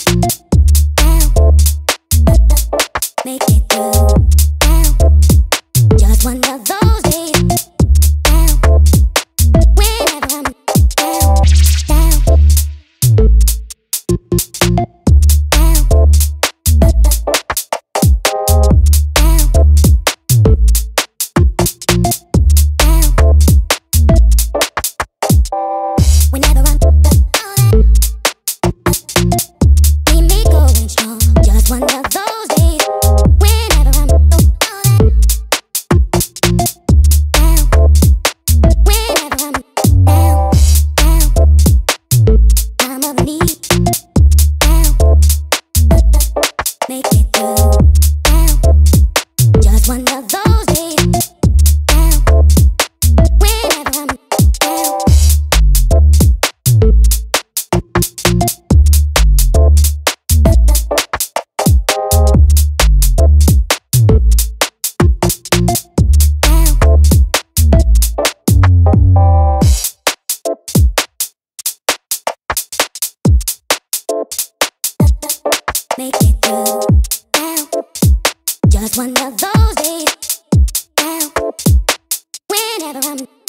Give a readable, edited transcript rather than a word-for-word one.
Make it through. Just one of those days. Whenever I'm down. Whenever I'm keep me going strong. Just one of those days. Whenever I'm down. Whenever I'm down. Time of need. Make it through. Just one of those days. Whenever I'm down. Make it through. Just one of those days. Whenever I'm